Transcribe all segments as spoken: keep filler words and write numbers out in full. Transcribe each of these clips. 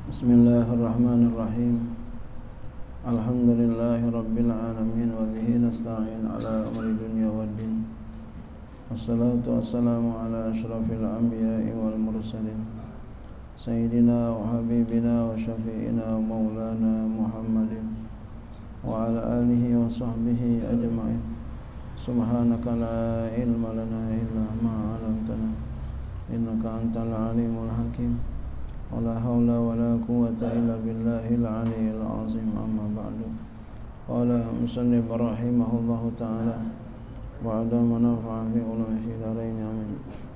Bismillahirrahmanirrahim. Alhamdulillahi rabbil alamin wa bihi nasta'in ala umri dunya waddin. Wassalatu wassalamu ala asyrafil anbiya'i wal mursalin sayyidina wa habibina wa syafi'ina wa maulana Muhammadin wa ala alihi wa sahbihi ajma'in. Subhanaka la ilma lana illa ma 'allamtana innaka antal alimul hakim. Wala haula wala quwwata illa billahil aliyyil azim. Amma ba'du. Qala musannif rahimahullahu ta'ala wa adama nafa'a fi ulumi fi darain amin.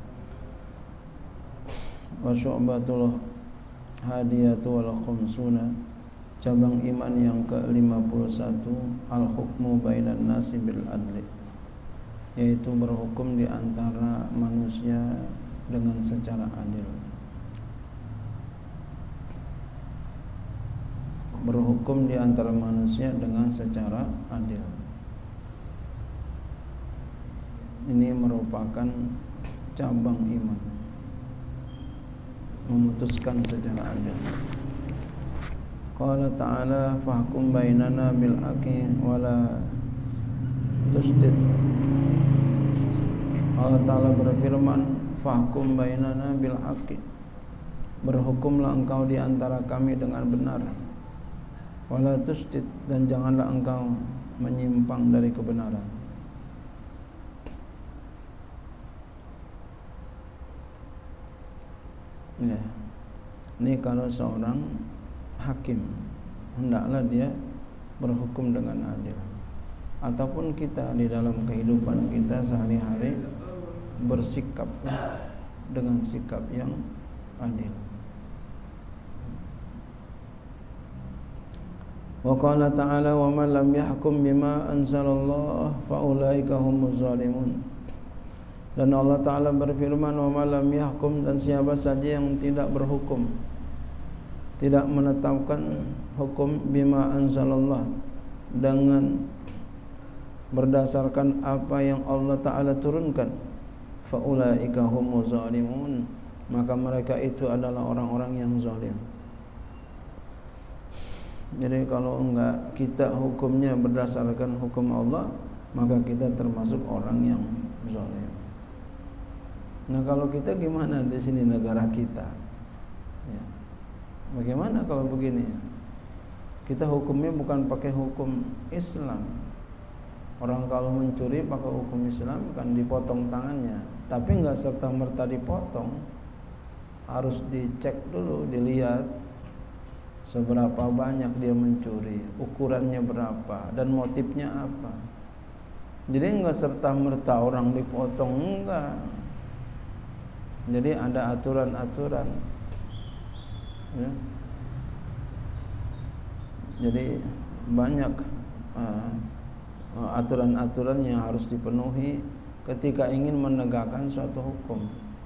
Wa syu'batul hadiyatu wal khamsuna, cabang iman yang ke lima puluh satu, al hukmu bainan nasi bil adli, yaitu berhukum di antara manusia dengan secara adil. Berhukum di antara manusia dengan secara adil. Ini merupakan cabang iman, memutuskan secara adil. Qala ta'ala fahkum bainana bil haqqi wala tusdid. Allah Ta'ala berfirman, fahkum bainana bil haqqi, berhukumlah engkau di antara kami dengan benar. Wala tusdid, dan janganlah engkau menyimpang dari kebenaran. Ya. Ini kalau seorang hakim, hendaklah dia berhukum dengan adil. Ataupun kita di dalam kehidupan kita sehari-hari bersikap dengan sikap yang adil. Wa qala ta'ala wa man lam yahkum bima anzalallah fa ulaika humuz zalimun. Dan Allah Ta'ala berfirman, wa man lam yahkum, dan siapa saja yang tidak berhukum, tidak menetapkan hukum bima anzalallah, dengan berdasarkan apa yang Allah Ta'ala turunkan, fa ulaika humuz zalimun, maka mereka itu adalah orang-orang yang zalim. Jadi kalau enggak kita hukumnya berdasarkan hukum Allah, maka kita termasuk orang yang zalim. Nah, kalau kita gimana di sini negara kita? Ya. Bagaimana kalau begini? Kita hukumnya bukan pakai hukum Islam. Orang kalau mencuri pakai hukum Islam kan dipotong tangannya, tapi enggak serta merta dipotong. Harus dicek dulu, dilihat seberapa banyak dia mencuri, ukurannya berapa, dan motifnya apa. Jadi enggak serta-merta orang dipotong, enggak. Jadi ada aturan-aturan, ya. Jadi banyak uh, aturan-aturan yang harus dipenuhi ketika ingin menegakkan suatu hukum.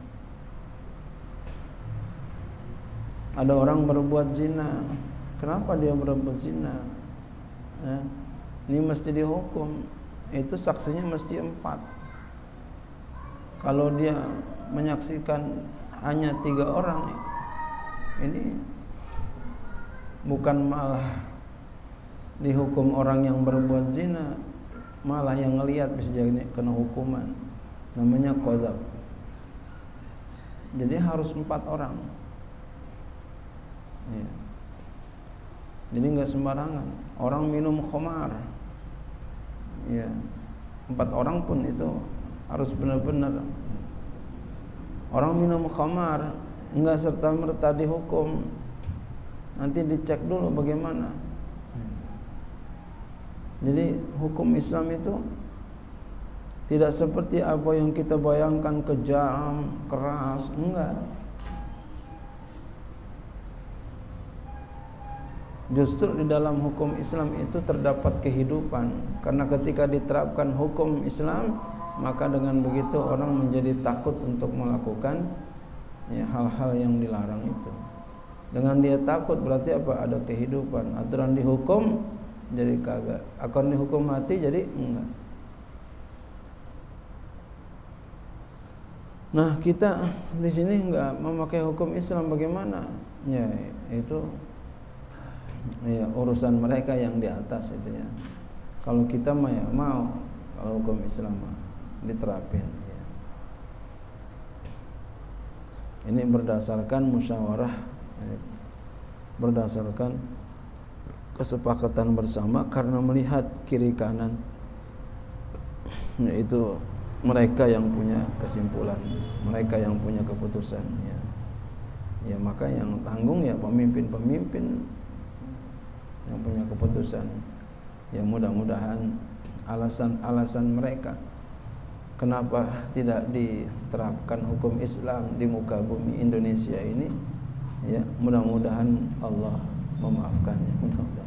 Ada orang berbuat zina, kenapa dia berbuat zina? Ya, ini mesti dihukum. Itu saksinya mesti empat. Kalau dia menyaksikan hanya tiga orang, ini bukan malah dihukum orang yang berbuat zina, malah yang ngelihat bisa jadi kena hukuman, namanya qadzaf. Jadi harus empat orang. Ya. Jadi enggak sembarangan. Orang minum khamar, ya, empat orang pun itu harus benar-benar. Orang minum khamar enggak serta merta dihukum, nanti dicek dulu bagaimana. Jadi hukum Islam itu tidak seperti apa yang kita bayangkan, kejam, keras, enggak. Justru di dalam hukum Islam itu terdapat kehidupan, karena ketika diterapkan hukum Islam, maka dengan begitu orang menjadi takut untuk melakukan ya, hal-hal yang dilarang itu. Dengan dia takut berarti apa? Ada kehidupan. Aturan dihukum jadi kagak, akan dihukum mati jadi enggak. Nah, kita di sini enggak memakai hukum Islam, bagaimana? Ya, itu ya urusan mereka yang di atas itu ya. Kalau kita mah ya mau kalau hukum Islam diterapin ya. Ini berdasarkan musyawarah, ya, berdasarkan kesepakatan bersama karena melihat kiri kanan, yaitu mereka yang punya kesimpulan, mereka yang punya keputusan ya. Ya maka yang tanggung ya pemimpin-pemimpin yang punya keputusan. Ya mudah-mudahan alasan-alasan mereka kenapa tidak diterapkan hukum Islam di muka bumi Indonesia ini, ya mudah-mudahan Allah memaafkannya, mudah-mudahan.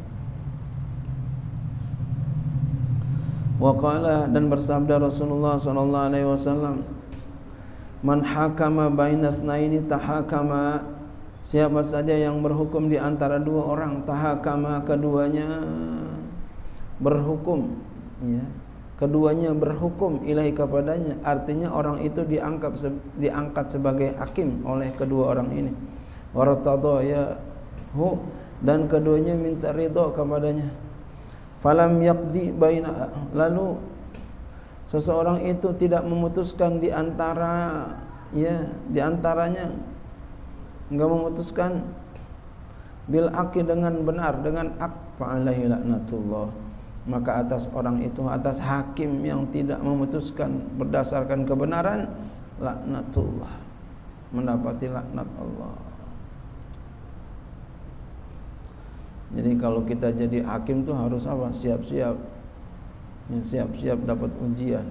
Waqala, dan bersabda Rasulullah sallallahu alaihi wasallam, man hakama bainas naini tahakama, siapa saja yang berhukum di antara dua orang, tahakama, keduanya berhukum ya, keduanya berhukum ilahi kepadanya, artinya orang itu diangkat diangkat sebagai hakim oleh kedua orang ini. Wartada ya hu, dan keduanya minta ridha kepadanya. Falam yaqdi baina, lalu seseorang itu tidak memutuskan di antara ya di antaranya, enggak memutuskan bil aqi, dengan benar, dengan hak, fa alaihi laknatullah, maka atas orang itu, atas hakim yang tidak memutuskan berdasarkan kebenaran, laknatullah, mendapati laknat Allah. Jadi kalau kita jadi hakim tuh harus apa? Siap-siap, ya, siap-siap dapat ujian.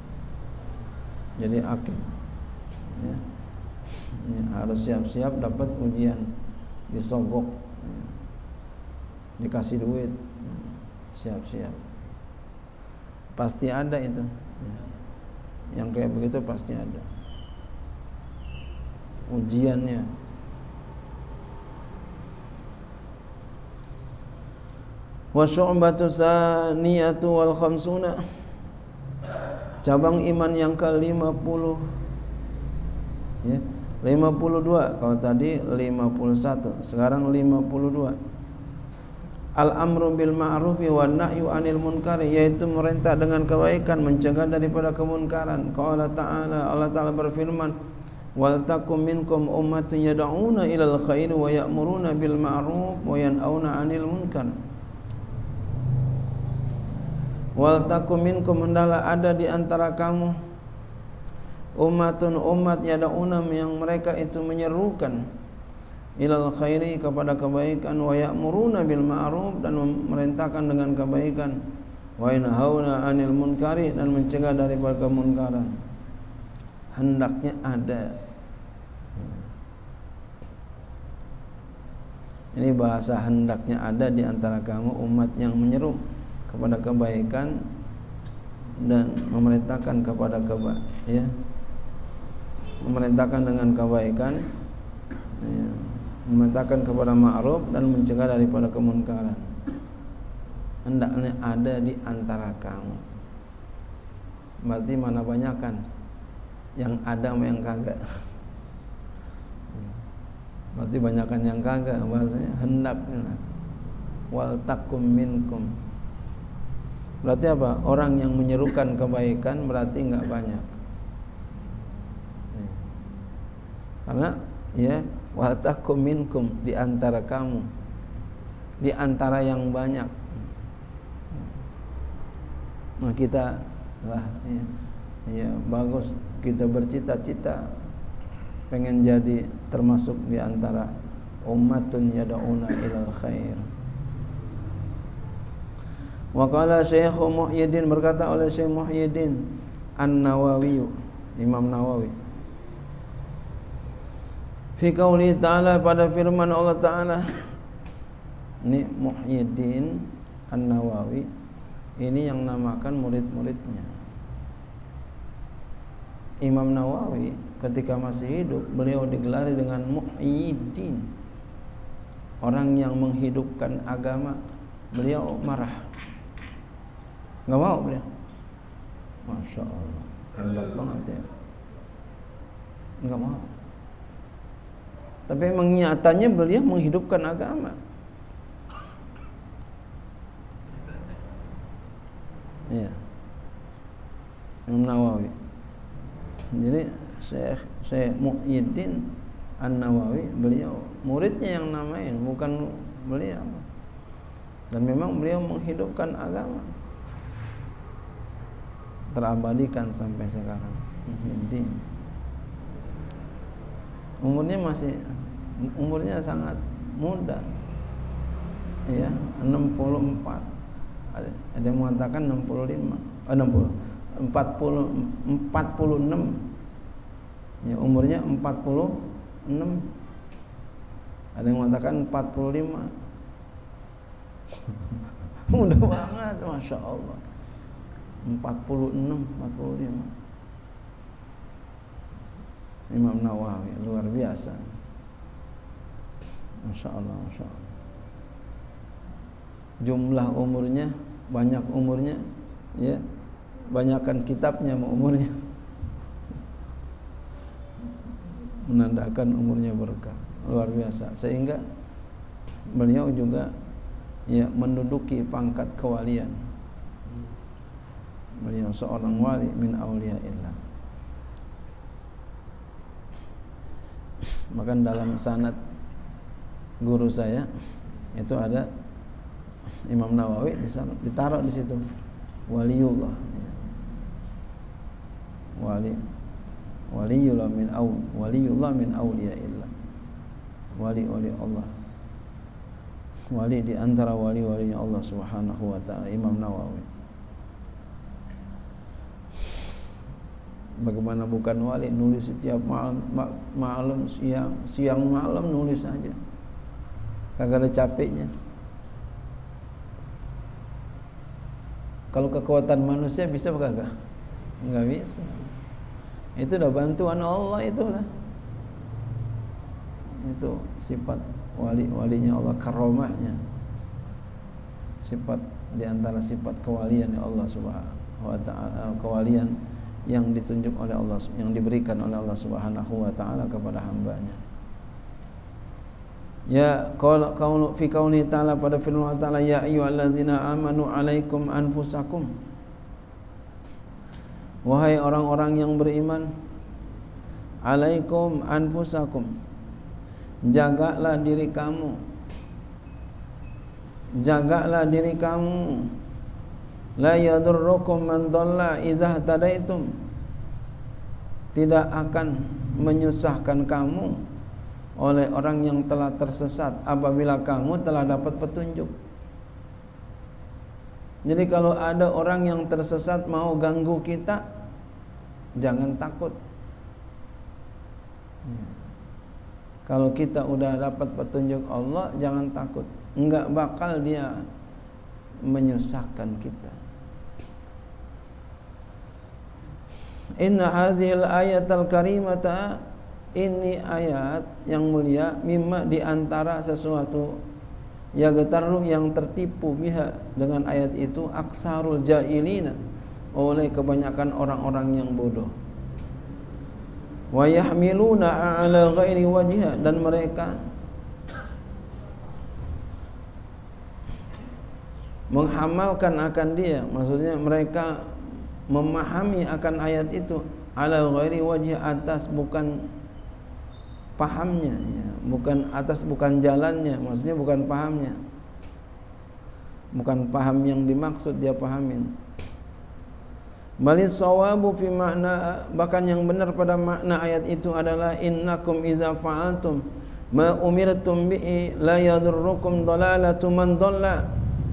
Jadi hakim, ya, ya, harus siap-siap dapat ujian, disogok, ya, dikasih duit, ya, siap-siap. Pasti ada itu, ya. Yang kayak begitu pasti ada ujiannya. Wa syu'batu saniyatu wal khamsuna, cabang iman yang ke lima puluh ya, lima puluh dua, kalau tadi lima puluh satu, sekarang lima puluh dua. Al-amru bil ma'rufi wan nahyu 'anil munkari, yaitu merintah dengan kebaikan, mencegah daripada kemunkaran. Qala ta'ala, Allah Ta'ala berfirman, wal takum minkum ummatun yad'una ilal khairi wa ya'muruna bil ma'ruf wa yanhauna 'anil munkar. Wal takum minkum, hendaklah ada di antara kamu ummatun, umat, yad'una, yang mereka itu menyerukan ilal khairi, kepada kebaikan, wa ya'muruna bil ma'ruf, dan memerintahkan dengan kebaikan, wa yanhauna 'anil munkari, dan mencegah daripada kemunkaran. Hendaknya ada. Ini bahasa hendaknya ada di antara kamu umat yang menyeru kepada kebaikan dan memerintahkan kepada keba ya memerintahkan dengan kebaikan, ya, memerintahkan kepada ma'ruf dan mencegah daripada kemunkaran. Hendaknya ada di antara kamu, berarti mana banyakan yang ada sama yang kagak. Berarti banyakan yang kagak, bahasanya hendaknya. Wal takum minkum, berarti apa? Orang yang menyerukan kebaikan berarti enggak banyak. Karena ya, wa takum minkum, di antara kamu, di antara yang banyak. Nah kita lah ya, ya bagus, kita bercita-cita pengen jadi termasuk di antara ummatun yad'una ilal khair. Wa qala Syekh Muhyiddin, berkata oleh Syekh Muhyiddin An-Nawawi, Imam Nawawi, fi qauli ta'ala, pada firman Allah Ta'ala. Ini Muhyiddin An-Nawawi, ini yang namakan murid-muridnya. Imam Nawawi ketika masih hidup, beliau digelari dengan Muhyiddin, orang yang menghidupkan agama. Beliau marah, nggak mau beliau. Masya Allah, hebat banget ya. enggak mau. Tapi memang nyatanya beliau menghidupkan agama. Iya. Imam Nawawi. Jadi Syekh Syekh Muhyiddin An-Nawawi, beliau muridnya yang namain, bukan beliau. Dan memang beliau menghidupkan agama, terabadikan sampai sekarang. Jadi umurnya masih umurnya sangat muda, ya, enam puluh empat. Ada, ada yang mengatakan enam puluh lima, oh, enam puluh, empat puluh, empat puluh enam. Ya, umurnya empat puluh enam. Ada yang mengatakan empat puluh lima. Mudah banget, Masya Allah. Empat puluh enam, empat puluh lima. Imam Nawawi luar biasa. Masya Allah, Masya Allah. Jumlah umurnya, banyak umurnya, ya, banyakkan kitabnya sama umurnya, menandakan umurnya berkah, luar biasa. Sehingga beliau juga, ya, menduduki pangkat kewalian. Beliau seorang wali min auliyaillah. Maka dalam sanad guru saya itu ada Imam Nawawi, ditaruh di situ waliullah, wali waliullah min au waliullah min auliyaillah, wali wali Allah, wali di antara wali-walinya Allah Subhanahu wa taala, Imam Nawawi. Bagaimana bukan wali, nulis setiap malam, malam siang, siang malam nulis saja, kagak ada capeknya. Kalau kekuatan manusia bisa apa kagak? Enggak bisa. Itu udah bantuan Allah, itulah. Itu sifat wali-walinya Allah, karomahnya. Sifat di antara sifat kewalian Allah Subhanahu wa taala, kewalian yang ditunjuk oleh Allah, yang diberikan oleh Allah Subhanahu wa taala kepada hambanya. Ya, qala qaulu fi qauli ta'ala, pada firman Allah Ta'ala, ya ayyuhallazina amanu alaikum anfusakum. Wahai orang-orang yang beriman, alaikum anfusakum, jagalah diri kamu, jagalah diri kamu. La yadurrukum man dhalla idza tadaitum, tidak akan menyusahkan kamu oleh orang yang telah tersesat apabila kamu telah dapat petunjuk. Jadi kalau ada orang yang tersesat mau ganggu kita, jangan takut. Kalau kita udah dapat petunjuk Allah, jangan takut. Enggak bakal dia menyusahkan kita. Inna hadhil ayatal karimata, ini ayat yang mulia, mimma di antara sesuatu ya getarru yang tertipu biha dengan ayat itu, aksarul jahilina, oleh kebanyakan orang-orang yang bodoh. Wa yahmiluna ala ghairi wajhiha, dan mereka menghamalkan akan dia, maksudnya mereka memahami akan ayat itu ala ghairi wajhi, atas bukan pahamnya, ya, bukan atas bukan jalannya, maksudnya bukan pahamnya, bukan paham yang dimaksud dia pahamin. Balis sawabu fi makna, bahkan yang benar pada makna ayat itu adalah innakum iza fa'altum ma umirtum bihi la yadurrukum dalalatu man dhalla.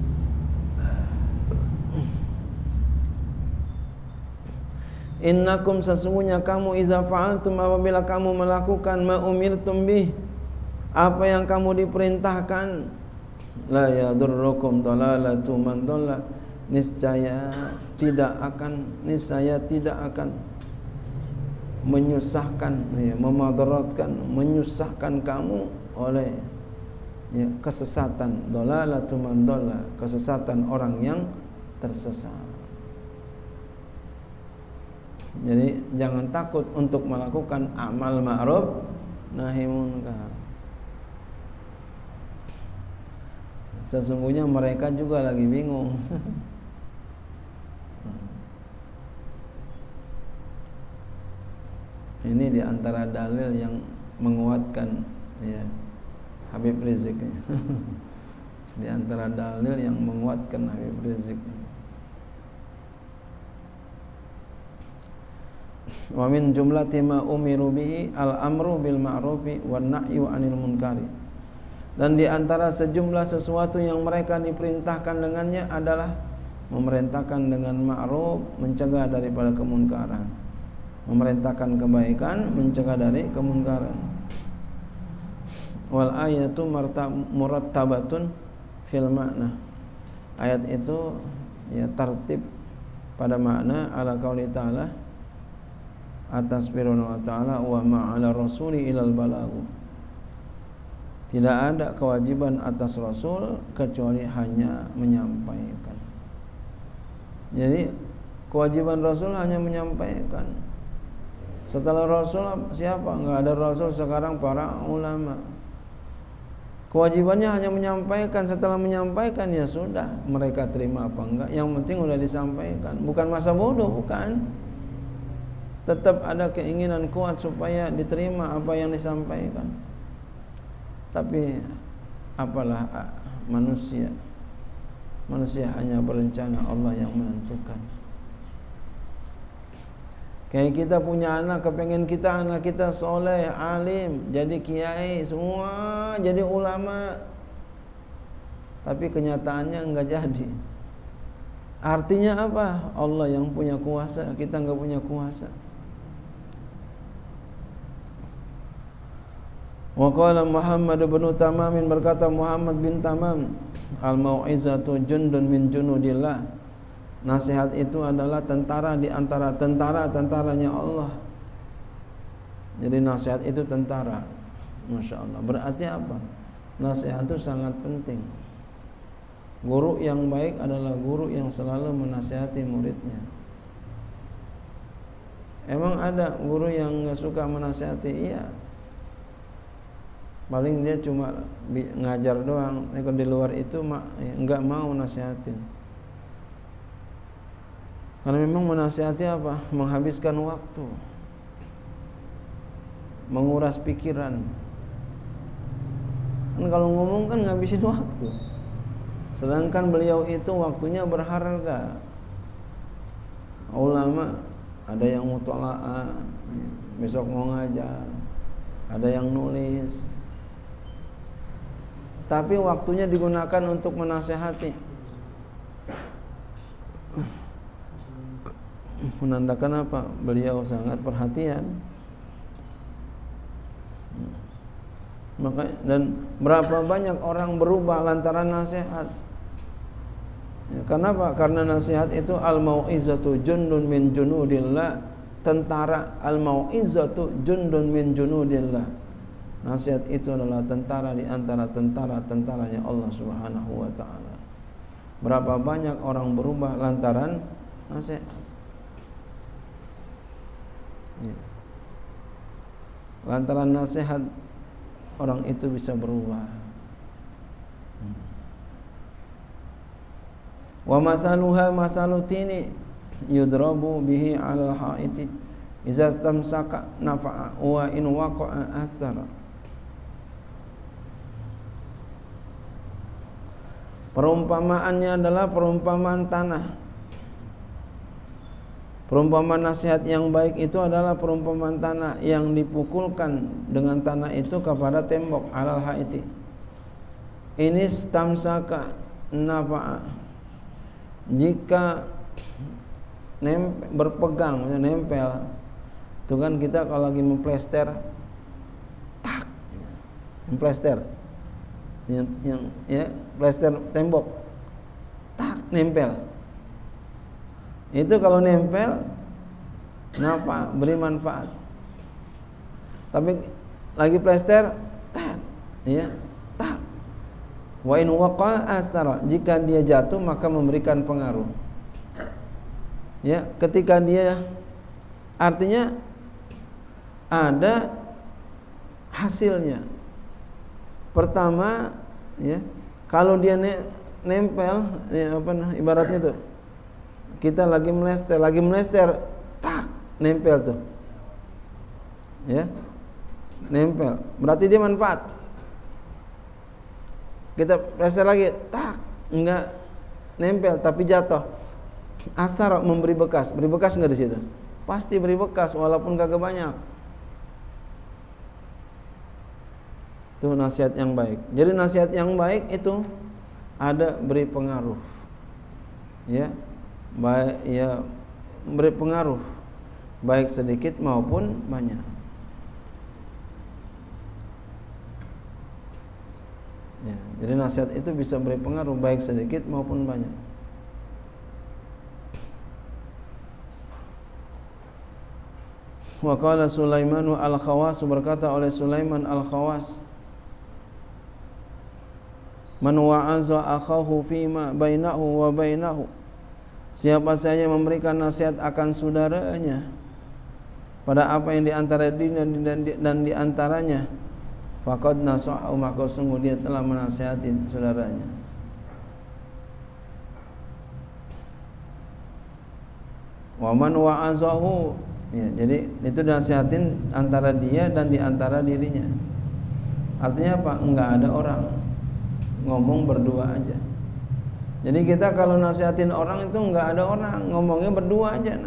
Innakum, sesungguhnya kamu, iza fa'altum, apabila kamu melakukan ma umirtum bih, apa yang kamu diperintahkan, la yadurrukum dalalatu man dhalla, niscaya tidak akan niscaya tidak akan menyusahkan, ya, memadaratkan, menyusahkan kamu oleh, ya, kesesatan, dalalatu man dhalla, kesesatan orang yang tersesat. Jadi jangan takut untuk melakukan amal ma'ruf nahi munkar. Sesungguhnya mereka juga lagi bingung. Ini di antara dalil yang menguatkan ya Habib Rizik. Di antara dalil yang menguatkan Habib Rizik. Wa min jumlati ma umiru bihi al-amru bil ma'rufi wan nahyu 'anil munkari. Dan di antara sejumlah sesuatu yang mereka diperintahkan dengannya adalah memerintahkan dengan ma'ruf, mencegah daripada kemunkaran. Memerintahkan kebaikan, mencegah dari kemunkaran. Wal ayatu murattabatun fil makna. Ayat itu ya tertib pada makna ala qauli ta'ala atas firman Allah Ta'ala wa ma'ala rasuli ilal balagu. Tidak ada kewajiban atas Rasul kecuali hanya menyampaikan. Jadi kewajiban Rasul hanya menyampaikan. Setelah Rasul siapa? Enggak ada Rasul sekarang, para ulama. Kewajibannya hanya menyampaikan. Setelah menyampaikan ya sudah, mereka terima apa enggak, yang penting sudah disampaikan. Bukan masa bodoh, bukan. Tetap ada keinginan kuat supaya diterima apa yang disampaikan. Tapi apalah manusia. Manusia hanya berencana, Allah yang menentukan. Kayak kita punya anak, kepengen kita anak kita soleh, alim, jadi kiai, semua jadi ulama. Tapi kenyataannya enggak jadi. Artinya apa? Allah yang punya kuasa, kita enggak punya kuasa. Wa qala Muhammad bin Tamam, berkata Muhammad bin Tamam, al-mau'izatu jundun min junudillah. Nasihat itu adalah tentara di antara tentara-tentaranya Allah. Jadi nasihat itu tentara. Masya Allah. Berarti apa? Nasihat itu sangat penting. Guru yang baik adalah guru yang selalu menasihati muridnya. Emang ada guru yang gak suka menasihati? Iya. Paling dia cuma ngajar doang. Kalau di luar itu enggak mau nasihatin. Karena memang menasihati apa? Menghabiskan waktu, menguras pikiran. Kan kalau ngomong kan ngabisin waktu. Sedangkan beliau itu waktunya berharga. Ulama ada yang mutola'ah, besok mau ngajar, ada yang nulis. Tapi waktunya digunakan untuk menasehati. Menandakan apa? Beliau sangat perhatian. Maka dan berapa banyak orang berubah lantaran nasihat. Ya, kenapa? Karena nasihat itu al-mau'izatu jundun min junudillah. Tentara, al-mau'izatu jundun min junudillah. Nasihat itu adalah tentara di antara tentara-tentaranya Allah Subhanahu wa taala. Berapa banyak orang berubah lantaran nasihat. Ya. Lantaran nasihat orang itu bisa berubah. Wa masaluha masalutini yudrabu bihi 'alal haiti idza istamsaka nafa'a wa in waqa'a asara. Perumpamaannya adalah perumpamaan tanah. Perumpamaan nasihat yang baik itu adalah perumpamaan tanah yang dipukulkan dengan tanah itu kepada tembok alal haiti. Ini stamsaka nafa'a. Jika nempel, berpegang, nempel. Itu kan kita kalau lagi memplester, tak, memplester. Yang, yang ya plester tembok, tak nempel. Itu kalau nempel, napa beri manfaat. Tapi lagi plester, tak, ya tak. Wa in waqa asara, jika dia jatuh maka memberikan pengaruh. Ya, ketika dia Artinya ada hasilnya. Pertama, ya, kalau dia ne nempel, ya, apa nah, ibaratnya tuh, kita lagi melester, lagi melester, tak nempel tuh, ya, nempel. Berarti dia manfaat. Kita melester lagi, tak, enggak nempel, tapi jatuh. Asar memberi bekas, beri bekas enggak di situ? Pasti beri bekas walaupun kagak banyak. Itu nasihat yang baik. Jadi nasihat yang baik itu ada beri pengaruh. Ya. Baik ya, beri pengaruh baik sedikit maupun banyak. Ya, jadi nasihat itu bisa beri pengaruh baik sedikit maupun banyak. Wa qala Sulaiman al-Khawas, berkata oleh Sulaiman al-Khawas, man wa'aza akhahu fima bainahu wa bainahu, siapa saja memberikan nasihat akan saudaranya pada apa yang diantara dirinya dan diantaranya, faqad nasahu, maka sungguh dia telah menasihati saudaranya. Wa man wa'azahu, ya, jadi itu nasihatin antara dia dan diantara dirinya. Artinya apa? Enggak ada orang, ngomong berdua aja. Jadi kita kalau nasihatin orang itu enggak ada orang, ngomongnya berdua aja.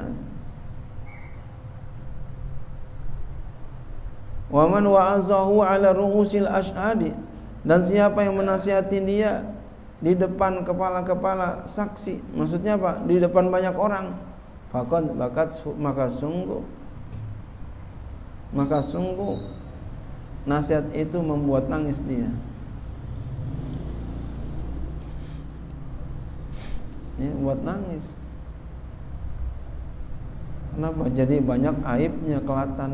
Wa man wa'azahu ala ru'usil ashhadi, dan siapa yang menasihati dia di depan kepala-kepala saksi, maksudnya apa? Di depan banyak orang, faqad bakat, maka sungguh maka sungguh nasihat itu membuat nangis dia. Ya, buat nangis. Kenapa? Jadi banyak aibnya kelihatan.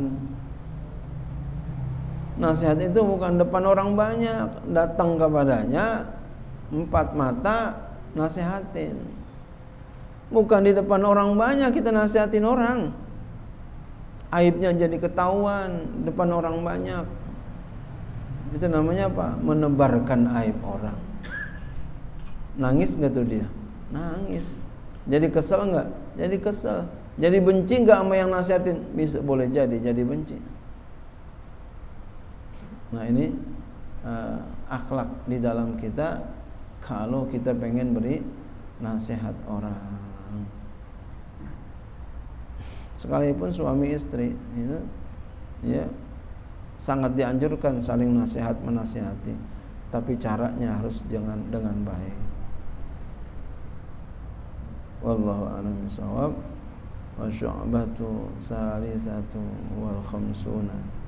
Nasihat itu bukan depan orang banyak, datang kepadanya empat mata nasihatin. Bukan di depan orang banyak kita nasihatin orang, aibnya jadi ketahuan depan orang banyak. Itu namanya apa? Menebarkan aib orang. Nangis gak tuh dia? Nangis. Jadi kesel gak? Jadi kesel. Jadi benci gak sama yang nasihatin? Bisa, boleh jadi jadi benci. Nah ini uh, akhlak di dalam kita kalau kita pengen beri nasihat orang. Sekalipun suami istri itu, ya, sangat dianjurkan saling nasihat menasihati, tapi caranya harus dengan dengan baik. Wallahu a'lam bishawab. Wa syu'batu salisatu wal khamsuna